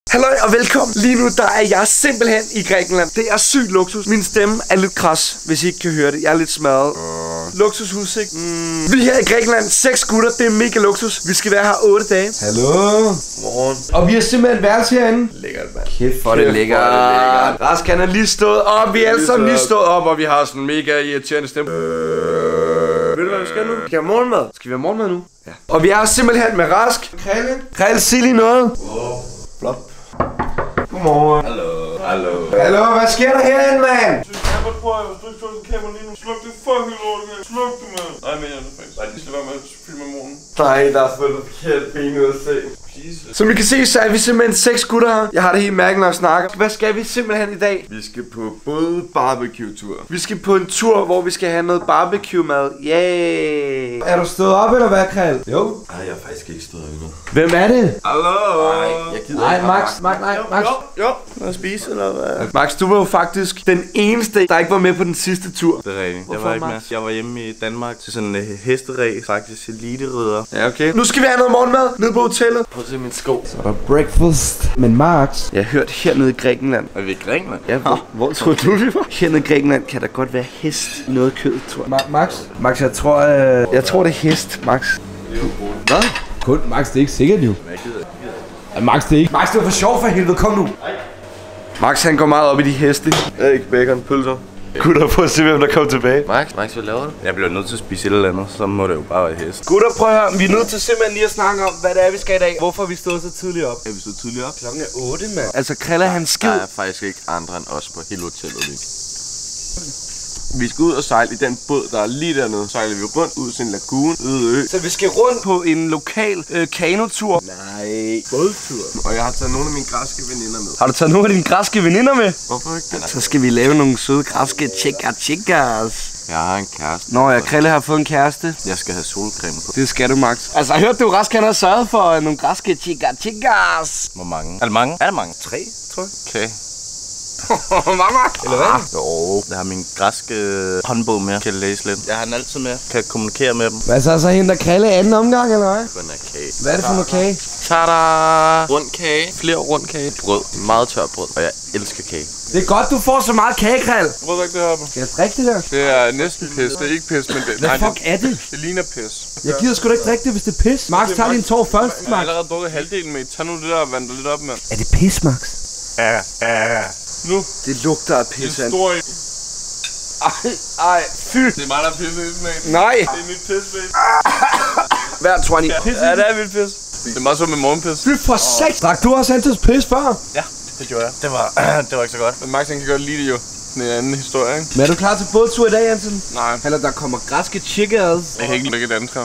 Halløj og velkommen. Lige nu der er jeg simpelthen i Grækenland. Det er sygt luksus. Min stemme er lidt kras, hvis I ikke kan høre det. Jeg er lidt smadret. Luksusudsigt. Vi er her i Grækenland. 6 gutter. Det er mega luksus. Vi skal være her 8 dage. Hallo. Morgen. Og vi har simpelthen værelse herinde. Lækkert, mand. Kæft For det lækkert. Rask han er lige stået op. Vi er alle sammen lige stået op, og vi har sådan en mega irriterende stemme. Ved du hvad vi skal nu? Skal vi have morgenmad? Skal vi have morgenmad nu? Ja. Og vi er simpelthen med Rask. Krille, sig lige noget. Flot. Godmorgen. Hallo, hvad sker der herinde, mand? Prøv at hvis du ikke tog den kamera lige nu. Sluk det fucking lort, man. Sluk det, mand. Nej, men jeg er faktisk. Nej, det skal være med at filme i morgen. Nej, der er fået forkert ben ud af seng. Som I kan se, så er vi simpelthen 6 gutter her. Jeg har det helt mærkeligt, når jeg snakker. Hvad skal vi simpelthen i dag? Vi skal på både barbecue-tur. Vi skal på en tur, hvor vi skal have noget barbecue-mad. Yay! Er du stået op, eller hvad, Krald? Jo. Nej, jeg er faktisk ikke stået endnu. Hvem er det? Hallo? Nej, jeg gider Nej, ikke. Max. Jo. Noget at spise, eller hvad? Max, du var jo faktisk den eneste, der ikke var med på den sidste tur. Det er rigtigt. Hvorfor, Jeg var ikke med. Max? Jeg var hjemme i Danmark til sådan en hesteræs, faktisk elite-ridder. Ja, okay. Nu skal vi have noget morgenmad nede på hotellet. Prøv at se min sko. Så er der breakfast. Men Max. Jeg har hørt hernede i Grækenland. Er vi i Grækenland? Ja, hvor tror du vi var? Hernede i Grækenland kan der godt være hest i noget kød, tror jeg. Max, jeg tror... Jeg tror det er hest, Max. Hvad? Kun, Max, det er ikke sikkert jo. Jeg gider ikke. Max, det er ikke... Max, det var for sjov for helvede. Kom nu. Max han går meget op i de heste. Ikke bacon, pølser. Gutter, prøv at se hvem der kommer tilbage. Max, hvad laver du? Jeg bliver nødt til at spise et eller andet, så må det jo bare være hest. Gutter, prøv at høre. Vi er nødt til simpelthen lige at snakke om, hvad det er, vi skal i dag. Hvorfor vi stået så tidligt op? Er vi så tidligt op? Klokken er 8, mand. Altså, Krille han skid. Der er faktisk ikke andre end os på hele hotellet lige. Vi skal ud og sejle i den båd, der er lige dernede. Sejler vi rundt ud til en lagune, øde ø. Så vi skal rundt på en lokal kanotur. Nej, bådtur. Og jeg har taget nogle af mine græske veninder med. Har du taget nogle af dine græske veninder med? Hvorfor ikke det? Så skal vi lave nogle søde græske chicas. Jeg har en kæreste. Nå, jeg Krille har fået en kæreste. Jeg skal have solcreme på. Det skal du, Max. Altså, jeg hørte du, Rask han har sørget for nogle græske chicas. Hvor mange? Er det mange? Er det mange? 3, tror jeg. Okay. Mamma. Eller hvad? Jo. Jeg har min græske håndbog med. Kan læse lidt. Jeg har den altid med. Kan kommunikere med dem. Hvad så henter Krille anden omgang, eller hvad? Kun er kage. Hvad er det for noget kage? Tada! Rund kage. Flere rund kage. Brød. Meget tør brød. Og jeg elsker kage. Det er godt, du får så meget kage, Krald. Prøv at drikke det her på. Skal jeg drikke det der? Det er næsten pis. Det er ikke pis, men det, Hvad fuck er det? det ligner pis. Jeg gider sgu da ikke drikke det, hvis det er pis. Max, tag lige en tår først, Jeg har Max. allerede drukket halvdelen med. Tag nu det der og vand det lidt op, mand. Er det pis, Max? Ja. Nu. Det lugter af Det pis, er han. stor i. Ej, fy. Det er mig, der pisser i smagen. Nej. Det er mit pis, babe. Hver 20. Ja, det er mit pis. Det er meget så med morgenpis. Fy for seks. Drak du også Antas pis før? Ja, det gjorde jeg. Det var ikke så godt. Men Max han kan godt lide det jo. Det er en anden historie, ikke? Men er du klar til bådtur i dag, Anton? Nej, Eller der kommer græske chicas. jeg kan ikke lægge et andet her.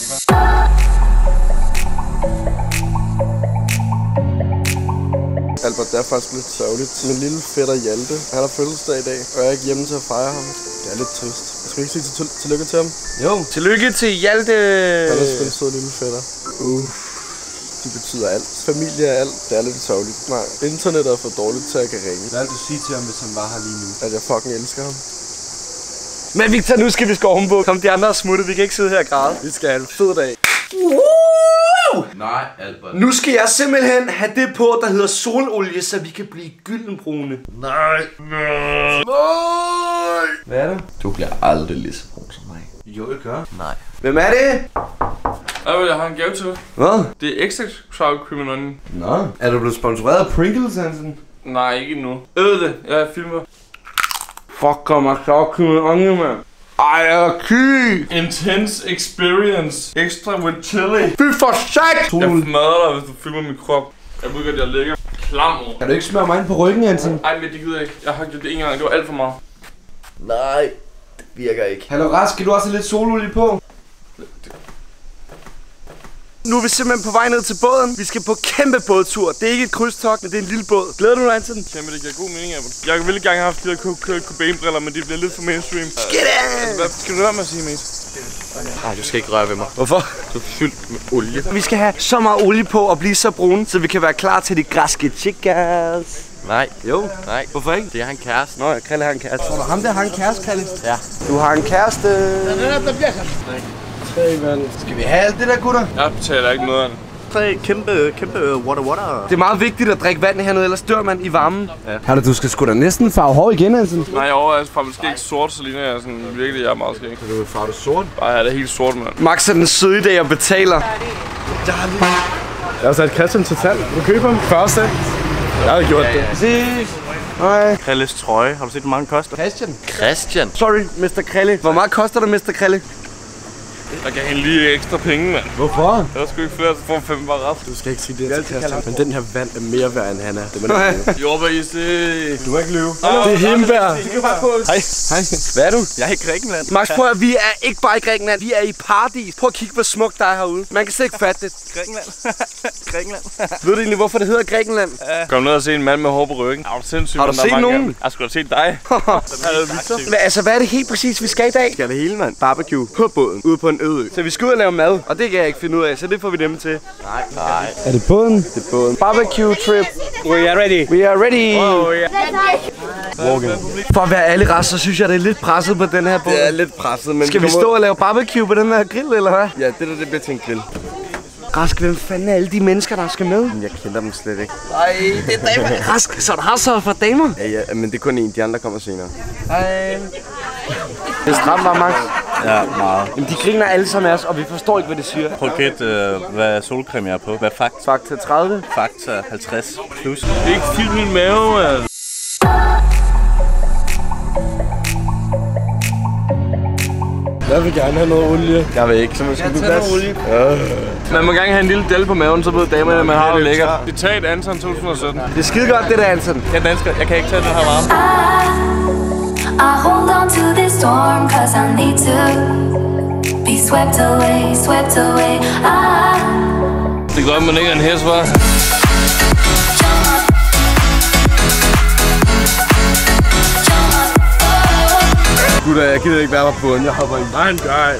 Albert, det er faktisk lidt sørgeligt. Min lille fætter Hjalte, han har fødselsdag i dag, og jeg er ikke hjemme til at fejre ham. Det er lidt trist. Jeg skal ikke sige tillykke til ham. Jo. Tillykke til Hjalte. Han er selvfølgelig sød lille fætter. De betyder alt. Familie er alt. Det er lidt sørgeligt. Nej, internettet er for dårligt til at kan ringe. Hvad vil du sige til ham, hvis han var her lige nu? At jeg fucking elsker ham. Men Victor, nu skal vi skåre om på. Kom, de andre er smuttet. Vi kan ikke sidde her og græde. Vi skal have en fed dag. Nej, Albert. Nu skal jeg simpelthen have det på, der hedder sololie, så vi kan blive gyldenbrune. Nej. Hvad er det? Du bliver aldrig lige så brun som mig. Jo, jeg gør. Nej. Hvem er det? Jeg har en gave til dig. Hvad? Det er extra sour cream and onion. Nå. Er du blevet sponsoreret af Pringles, Hansen? Nej, ikke endnu. Det. Jeg filmer. Fuck, kommer sour cream and onion, mand. Ej, ky! Intense experience. Extra with chili. Fy for sat! Jeg smadrer dig, hvis du filmer min krop. Jeg ved godt, jeg ligger klam over. Kan du ikke smøre mig ind på ryggen, Hansen? Ej, men det gider jeg ikke. Jeg har gjort det en gang. Det var alt for meget. Nej, det virker ikke. Hallo Rask, skal du også have lidt sololie på? Nu er vi simpelthen på vej ned til båden. Vi skal på kæmpe bådtur. Det er ikke et krydstogt, men det er en lille båd. Glæder du dig, Anton? Kæmpe, det giver god mening, Albert. Jeg ville gerne have haft de der Cobain-briller, men de bliver lidt for mainstream. Hvad skal du høre med at sige, mate? Nej, du skal ikke røre ved mig. Hvorfor? Du er fyldt med olie. Vi skal have så meget olie på og blive så brune, så vi kan være klar til de græske chicas. Nej. Jo. Nej. Hvorfor ikke? Det er han kæreste. Nå, Krille har en kæreste. Tror du ham der har en kæreste, Kalle? Ja. Du har en kæreste. Hey, mand. Skal vi have alt det der, gutter? Jeg betaler ikke noget af det. kæmpe water. Det er meget vigtigt at drikke vand hernede, ellers dør man i varmen. Hanna, du skal sgu da næsten farve hår igen, Hansen. Nej, jeg overvejer faktisk ikke sort, så ligner jeg sådan virkelig, jeg er meget skæg. Du vil farve det sort? Bare jeg er det helt sort, mand. Max er den søde dag, jeg betaler. Jeg har sat Christian til salg. Vil du købe ham? Første. Jeg har gjort det. Præcis. Hej. Krælles trøje. Har du set, hvor mange koster? Christian. Sorry, Mr. Krille. Hvor meget koster det, Mr. Krille? Jeg gav hende lige ekstra penge, mand. Hvorfor? Jeg var sgu ikke flere, så får 5 bare ret. Du skal ikke sige det til Christian. Men den her vand er mere værd end han er. Det er Jordbær-ise. Du må ikke lyve. Det er hindbær. Hej. Hvad er du? Jeg er i Grækenland. Max, prøv at vi er ikke bare i Grækenland, vi er i paradis. Prøv at kigge, hvor smukt der er herude. Man kan slet ikke fatte det. Grækenland. Ved du egentlig, hvorfor det hedder Grækenland? Kom ned og se en mand med hår på ryggen. Er du sindssygt? Har du set nogen? Jeg skulle have set dig. Altså, hvad er det helt præcis, vi skal i dag? Skal det hele, mand? Barbecue på båden. Ude på en øde ø. Så vi skal ud og lave mad, og det kan jeg ikke finde ud af, så det får vi dem til. Nej. Er det båden? Det er båden. Barbecue trip. We are ready. We are ready. Oh, yeah. For at være ærlig rast, så synes jeg, det er lidt presset på den her båd. Det er lidt presset, men Skal vi stå og lave barbecue på den her grill, eller hvad? Ja, det bliver til en grill. Rask, hvem fanden er alle de mennesker, der skal med? Jeg kender dem slet ikke. Nej, det er damer. Rask, så du har så for damer? Ja, men det er kun en. De andre kommer senere. Hej. Det er stramt var, Max. Ja, meget. Jamen, de griner alle sammen af os, og vi forstår ikke, hvad det siger. Prøv at gætte, hvad solcreme jeg er på. Hvad er Fakta? Fakta 30. Fakta 50 plus. Ikke fyldt min mave, altså. Jeg vil gerne have noget olie. Jeg vil ikke, så man skal blive plads. Man må gerne have en lille del på maven, så ved damerne, at man har det lækkert. Citat Anton 2017. Det er skide godt, det der, Anton. Jeg er dansker. Jeg kan ikke tage den her varme. I hold on to this storm cause I need to be swept away, swept away. Det er godt, man ikke er en hest, hva'? Gutter, jeg gider ikke være på båden. Jeg hopper i. Nej, nej.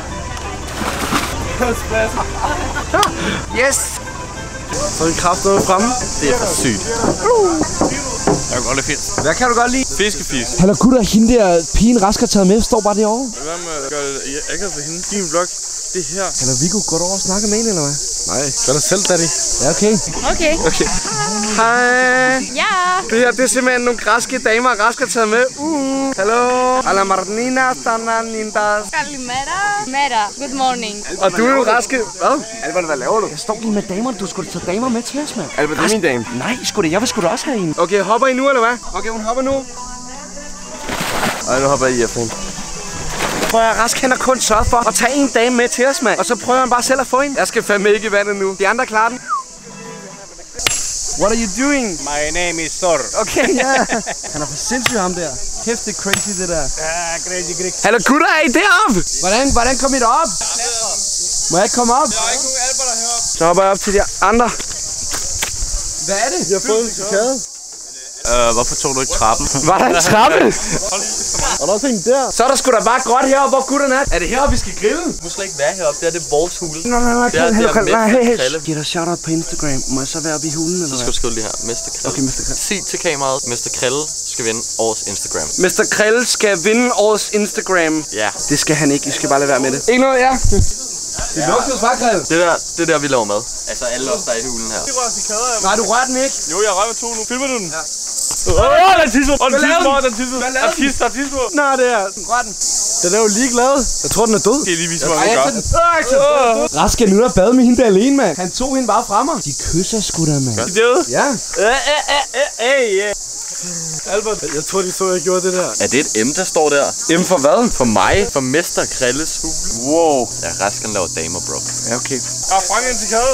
Yes! Så er en kraft noget fremme. Det er for sygt. Jeg kan godt lide fisk. Hvad kan du godt lide? Fiskefisk. Hallo gutter, hende der pigen Rask har taget med, står bare derovre. Hvad med at gøre det ikke for hende? Din vlog. Det her. Hallo Viggo, går du over og snakker med hende, eller hvad? Nej, gør dig selv, daddy. Ja, okay. Okay. Hej. Ja. Det her, det er simpelthen nogle græske damer, Rask har taget med. Hallo. Alla Marnina, Stana, Nindas. Kalimera. Mera. Good morning. Og du er jo Raske. Hvad? Albert, hvad laver du? Jeg står lige med damerne, du skulle tage damer med til os, mand. Albert, det er min dame. Nej, skulle det. Jeg vil sgu da også have en. Okay, hopper I nu, eller hvad? Okay, hun hopper nu. Ej, nu hopper I efter hende. Prøv at Rask, han har kun sørget for at tage en dame med til os, mand. Og så prøver han bare selv at få hende. Jeg skal fandme ikke i vandet nu. De andre klarer den. What are you doing? My name is Thor. Okay, ja. Han er for sindssyg ham der. Kæft, det er crazy, det der. Crazy Greek. Hallo gutter, er I deroppe? Hvordan kom I derop? Må jeg ikke komme op? Så hopper jeg op til de andre. Hvad er det? Jeg har fået en chokade. Hvorfor tog du ikke trappen? Var der en trappe? Og der er også en der. Så er der sgu da bare gråt heroppe, hvor gutterne er. Er det heroppe, vi skal grille? Du må slet ikke være heroppe. Det er det vores hule. Nej, Det er Krille. Giv dig shout-out på Instagram. Må jeg så være oppe i hulen, eller Så skal hvad? du skrive lige her. Mr. Krille. Okay, Mr. Krille. Sig til kameraet, Mr. Krille skal vinde årets Instagram. Mr. Krille skal vinde årets Instagram. Ja. Det skal han ikke. I skal bare lade være med det. Ikke noget, ja? Det lugter bare grill. Det er der, vi laver mad. Altså alle os, der er i hulen her. Nej, du rører den ikke. Jo, jeg rører med 2 nu. Filmer du den? Ja. Den tisser. Den tisser. Der tisser. Nå, det er. Rør den. Den er jo ligeglad. Jeg tror, den er død. Det er lige vise, hvad man gør. Rask er nu der bade med hende der alene, mand. Han tog hende bare fra mig. De kysser sgu da, mand. Det er det. Ja. Albert, jeg tror, de så, jeg gjorde det der. Er det et M, der står der? M for hvad? For mig? For Mr. Krilles hule? Wow. Ja, Rasken laver damer, bro. Ja, okay. Jeg har fanget en til kade.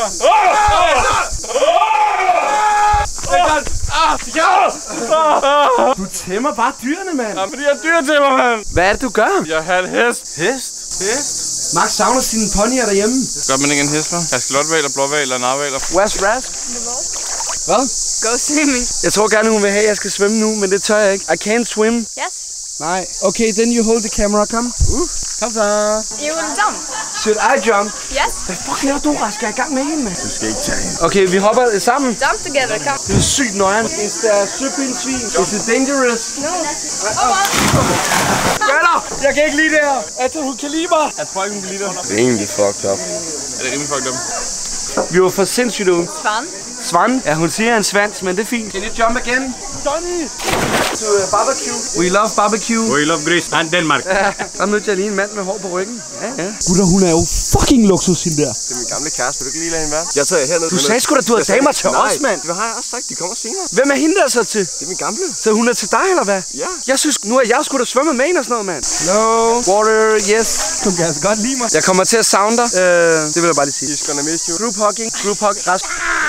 Du tæmmer bare dyrene, mand. Ja, fordi jeg er dyr til mig, mand. Hvad er det, du gør? Jeg har en hest. Max savner sine ponyer derhjemme. Gør man ikke en hest, hva'? Kaskelotvaler, blåvaler, narvaler. Where's Rask? Hvad? Go swimming. Jeg tror gerne, hun vil have, at jeg skal svømme nu, men det tør jeg ikke. I can't swim. Yes. Nej. Okay, then you hold the camera, come. Kom så. You will jump. Should I jump? Yes. Hvad fuck laver du, Rask? Jeg er i gang med hende, mand. Du skal ikke tage hende. Okay, vi hopper sammen. Jump together. Come. Det er sygt nøjeren. Is der søpindsvin? Is it dangerous? No. Come on. Gør jeg kan ikke lide det her. Altså, hun kan lide mig. Jeg tror ikke, hun kan lide dig. Rimelig fucked up. Er det rimelig fucked up? Vi var for sindssygt ud. Svan. Svan? Ja, hun siger en svans, men det er fint. Can you jump again? Johnny! To barbecue. We love barbecue. We love Greece and Denmark. Ja, der mødte jeg lige en mand med hår på ryggen. Ja, ja. Gutter, hun er jo fucking luksus, hende der. Det er min gamle kæreste. Vil du ikke lige lade hende være? Jeg tager herned. Du sagde sgu da, du havde damer til os, mand. Det har jeg også sagt. De kommer senere. Hvem er hende der så til? Det er min gamle. Så hun er til dig, eller hvad? Ja. Jeg synes, nu er jeg sgu da svømme med hende og sådan noget, mand. No. Water, yes. Hun kan altså godt lide mig. Jeg kommer til at savne dig. Det vil jeg bare lige sige. He's gonna miss you. Group hugging. Group hug. Rask.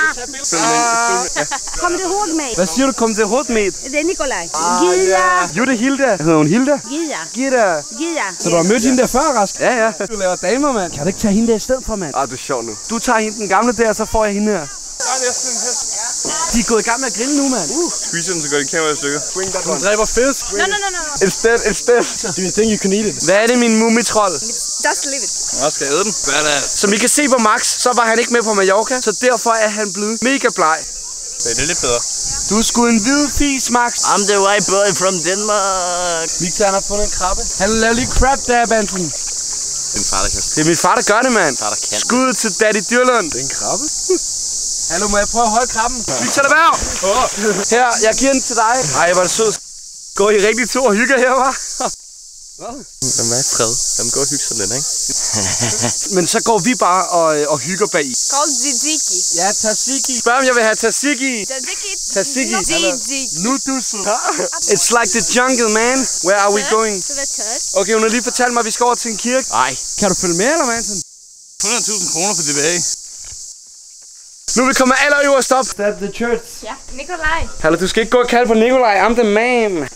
Kom det hovedet med. Hvad siger du? Kom til hovedet med? Det er Nikolaj. Gida. Jutta Hilda. Hedder hun Hilda? Gida. Gida. Gida. Så du har mødt hende der før, Rask? Ja, ja. Du laver damer, mand. Kan du ikke tage hende der i stedet for, mand? Ah, du er sjov nu. Du tager hende den gamle der, så får jeg hende her. De er gået i gang med at grille nu, mand. Squeezer den, så går de kameraet i stykker. Hun dræber fisk. No, no, no, no. Instead. Do you think you can eat it? Hvad er det, min mumitrold? Just leave it. Jeg skal æde den. Som I kan se på Max, så var han ikke med på Mallorca, så derfor er han blevet mega bleg. Det er lidt bedre. Du er sgu en hvid fis, Max. I'm the white boy from Denmark. Victor, han har fundet en krabbe. Han laver lige crab der, Bansen. Din far, der kan. Det er min far, der gør det, mand. Far, der kan. Skud til Daddy Dyrlund. Det er en krabbe. Hallo, må jeg prøve at holde krabben? Victor, der bag. Her, jeg giver den til dig. Ej, hvor er det sød. Går I rigtig to og hygger her, hva'? Lad mig i fred. Lad mig gå og hygge sig lidt, ikke? Men så går vi bare og hygger bag i. Called tzatziki. Ja, tzatziki. Spørg om jeg vil have tzatziki. Tzatziki. Tzatziki. Tzatziki. Nudusen. It's like the jungle, man. Where are we going? Så hvad tøst? Okay, hun har lige fortalt mig, at vi skal over til en kirke. Nej. Kan du følge med, eller Manson? 100.000 kroner for tilbage. Nu er vi kommet allerøverst op. That's the church. Ja, Nikolaj. Hallo, du skal ikke gå og kalde på Nikolaj. I'm the man. Nej.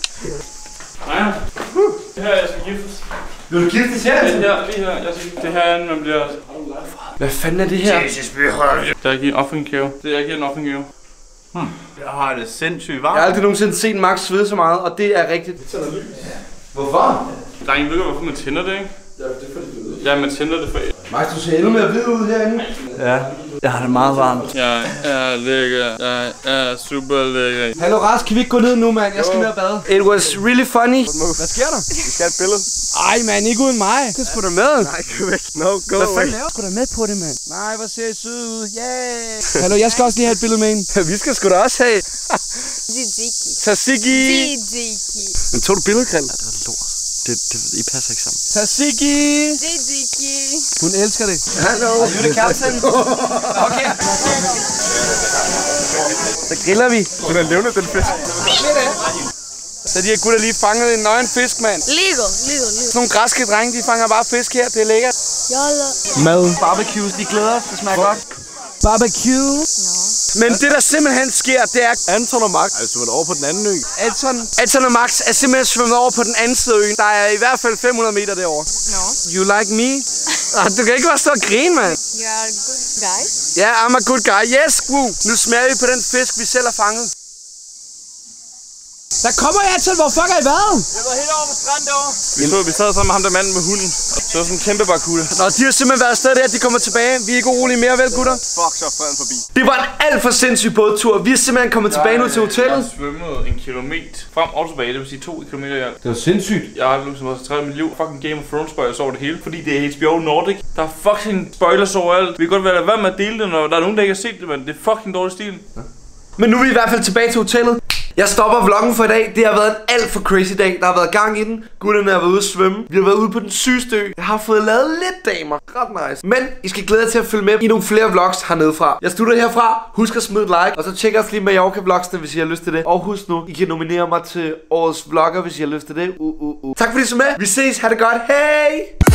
Det her, jeg skal giftes. Vil du giftes her? Det her, lige her. Det her er, man bliver... Hvad fanden er det her? Der er givet en offenggave. Det er, jeg giver en offenggave. Jeg har det sindssygt Jeg varmt. har aldrig nogensinde set Max svede så meget, og det er rigtigt. Hvorfor? Drenge, ved du hvorfor man tænder det, ikke? Ja, det er fordi du ved. Ja, man tænder det for... Max, du ser endnu mere hvid ud herinde. Ja, jeg har det meget varmt. Jeg er lækker. Jeg er super lækker. Hallo, Rask, kan vi ikke gå ned nu, mand? Jeg skal ned og bade. It was really funny. Hvad sker der? Vi skal have et billede. Ej, mand, ikke uden mig. Det skulle da med. Nej, gå væk. No, go Hvad away. fanden laver du da med på det, mand? Nej, hvor ser I søde ud. Yeah. Hallo, jeg skal også lige have et billede med hende. Vi skal sgu da også have. Tzatziki. Tzatziki. Tzatziki. Men tog du billedgrill? Det var lort. I passer ikke sammen. Tzatziki. Tzatziki. Hun elsker det. Hallo. You the captain. Okay. Så griller vi. Den er levende, den fisk. Så de her gutter lige fanget en nøgen fisk, mand. Ligo. Sådan nogle græske drenge, de fanger bare fisk her. Det er lækkert. Jolla. Mad. Barbecues, de glæder os. Det smager godt. Barbecue. Men det der simpelthen sker, det er... Anton og Max. Altså, du er over på den anden ø. Anton og Max er simpelthen svømmet over på den anden side af øen. Der er i hvert fald 500 meter derovre. No. You like me? Du kan ikke bare stå og grine, mand. You are a good guy. Ja, yeah, I'm a good guy. Yes, woo. Nu smager vi på den fisk, vi selv har fanget. Der kommer jeg til. Hvor fuck er I været? Jeg var helt over på stranden derovre. Vi sad sammen med ham der manden med hunden. Det var sådan en kæmpe barkuda. Nå, de har simpelthen været afsted der, de kommer tilbage. Vi er ikke urolige mere, vel gutter? Fuck, så er freden forbi. Det var en alt for sindssyg bådtur. Vi er simpelthen kommet tilbage nu til hotellet. Jeg svømmede 1 kilometer frem og tilbage, det vil sige 2 kilometer i alt. Det var sindssygt. Jeg har ligesom også 3 mit liv. Fucking Game of Thrones spoilers over det hele, fordi det er HBO Nordic. Der er fucking spoilers overalt. Vi kan godt være med at dele det, når der er nogen, der ikke har set det, men det er fucking dårlig stil. Men nu er vi i hvert fald tilbage til hotellet. Jeg stopper vloggen for i dag. Det har været en alt for crazy dag. Der har været gang i den. Gutterne har været ude at svømme. Vi har været ude på den sygeste ø. Jeg har fået lavet lidt damer. Ret nice. Men I skal glæde jer til at følge med i nogle flere vlogs hernede fra. Jeg slutter herfra. Husk at smide et like. Og så tjek også lige Mallorca vlogsene, hvis I har lyst til det. Og husk nu, I kan nominere mig til årets vlogger, hvis I har lyst til det. Tak fordi I så med. Vi ses. Ha' det godt. Hej!